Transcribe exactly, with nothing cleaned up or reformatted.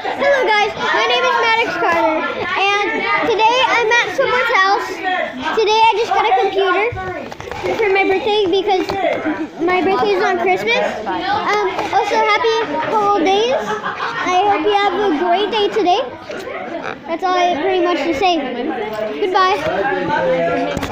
Hello guys, my name is Maddox Carter, and today I'm at someone's house. Today I just got a computer for my birthday because my birthday is on Christmas. Um, also, happy holidays. I hope you have a great day today. That's all I have pretty much to say. Goodbye.